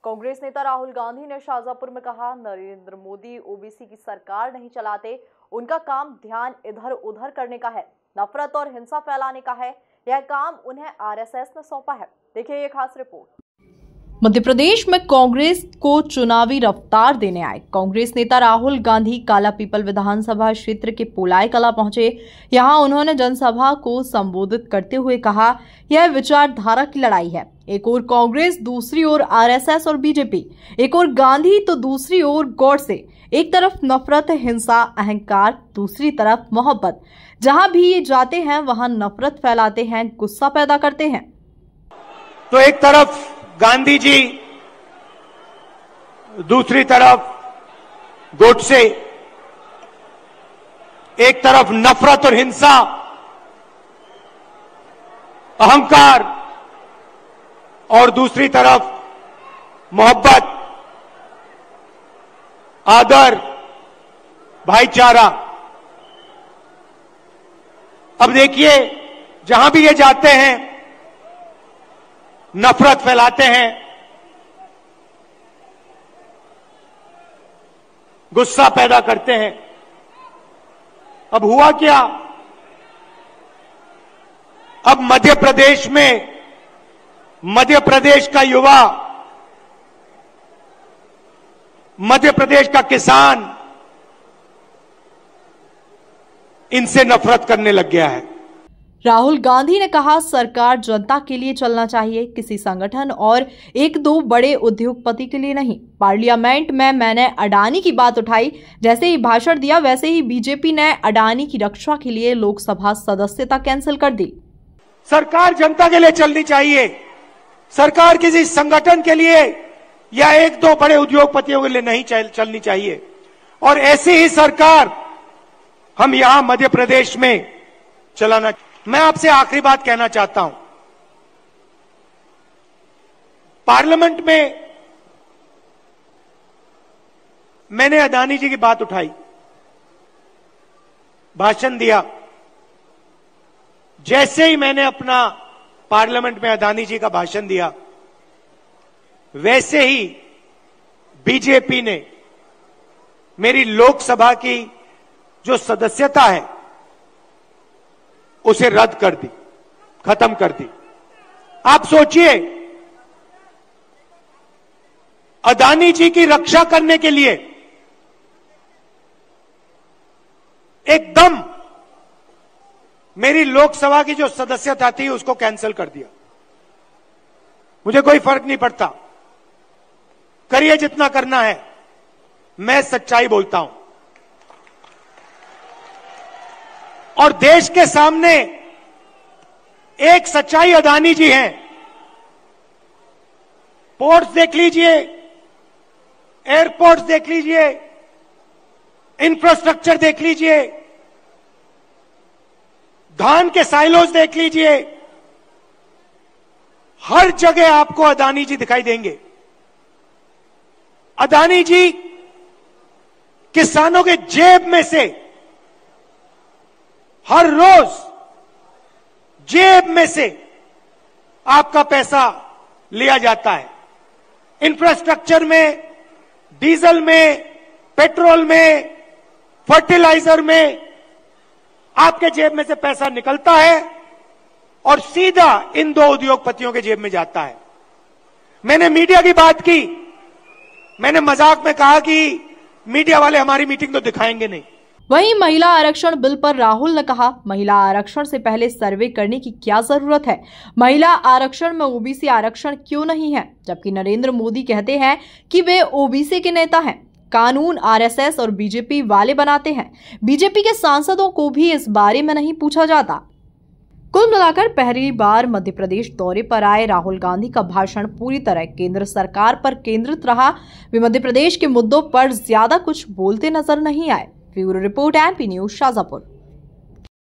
कांग्रेस नेता राहुल गांधी ने शाहजहांपुर में कहा, नरेंद्र मोदी ओबीसी की सरकार नहीं चलाते, उनका काम ध्यान इधर उधर करने का है, नफरत और हिंसा फैलाने का है। यह काम उन्हें आरएसएस ने सौंपा है। देखिए ये खास रिपोर्ट। मध्य प्रदेश में कांग्रेस को चुनावी रफ्तार देने आए कांग्रेस नेता राहुल गांधी कालापीपल विधानसभा क्षेत्र के पोलाई कला पहुंचे। यहां उन्होंने जनसभा को संबोधित करते हुए कहा, यह विचारधारा की लड़ाई है। एक ओर कांग्रेस, दूसरी ओर आरएसएस और बीजेपी, एक ओर गांधी तो दूसरी ओर गॉडसे। एक तरफ नफरत, हिंसा, अहंकार, दूसरी तरफ मोहब्बत। जहां भी ये जाते हैं वहां नफरत फैलाते हैं, गुस्सा पैदा करते हैं। तो एक तरफ गांधी जी, दूसरी तरफ गोडसे, एक तरफ नफरत और हिंसा, अहंकार और दूसरी तरफ मोहब्बत, आदर, भाईचारा। अब देखिए, जहां भी ये जाते हैं नफरत फैलाते हैं, गुस्सा पैदा करते हैं। अब हुआ क्या? अब मध्य प्रदेश में मध्य प्रदेश का युवा, मध्य प्रदेश का किसान इनसे नफरत करने लग गया है। राहुल गांधी ने कहा, सरकार जनता के लिए चलना चाहिए, किसी संगठन और एक दो बड़े उद्योगपति के लिए नहीं। पार्लियामेंट में मैंने अडानी की बात उठाई, जैसे ही भाषण दिया वैसे ही बीजेपी ने अडानी की रक्षा के लिए लोकसभा सदस्यता कैंसिल कर दी। सरकार जनता के लिए चलनी चाहिए, सरकार किसी संगठन के लिए या एक दो बड़े उद्योगपतियों के लिए नहीं चलनी चाहिए। और ऐसी ही सरकार हम यहां मध्य प्रदेश में चलाना। मैं आपसे आखिरी बात कहना चाहता हूं, पार्लियामेंट में मैंने अडानी जी की बात उठाई, भाषण दिया। जैसे ही मैंने अपना पार्लियामेंट में अडानी जी का भाषण दिया, वैसे ही बीजेपी ने मेरी लोकसभा की जो सदस्यता है उसे रद्द कर दी, खत्म कर दी। आप सोचिए, अडानी जी की रक्षा करने के लिए एकदम मेरी लोकसभा की जो सदस्यता थी उसको कैंसिल कर दिया। मुझे कोई फर्क नहीं पड़ता, करिए जितना करना है, मैं सच्चाई बोलता हूं। और देश के सामने एक सच्चाई अडानी जी हैं। पोर्ट्स देख लीजिए, एयरपोर्ट्स देख लीजिए, इंफ्रास्ट्रक्चर देख लीजिए, धान के साइलोज देख लीजिए, हर जगह आपको अडानी जी दिखाई देंगे। अडानी जी किसानों के जेब में से हर रोज जेब में से आपका पैसा लिया जाता है। इंफ्रास्ट्रक्चर में, डीजल में, पेट्रोल में, फर्टिलाइजर में आपके जेब में से पैसा निकलता है और सीधा इन दो उद्योगपतियों के जेब में जाता है। मैंने मीडिया की बात की, मैंने मजाक में कहा कि मीडिया वाले हमारी मीटिंग तो दिखाएंगे नहीं। वहीं महिला आरक्षण बिल पर राहुल ने कहा, महिला आरक्षण से पहले सर्वे करने की क्या जरूरत है? महिला आरक्षण में ओबीसी आरक्षण क्यों नहीं है? जबकि नरेंद्र मोदी कहते हैं कि वे ओबीसी के नेता हैं। कानून आरएसएस और बीजेपी वाले बनाते हैं। बीजेपी के सांसदों को भी इस बारे में नहीं पूछा जाता। कुल मिलाकर पहली बार मध्य प्रदेश दौरे पर आए राहुल गांधी का भाषण पूरी तरह केंद्र सरकार पर केंद्रित रहा। वे मध्य प्रदेश के मुद्दों पर ज्यादा कुछ बोलते नजर नहीं आए। Bureau report, MP news, Shahjahanpur.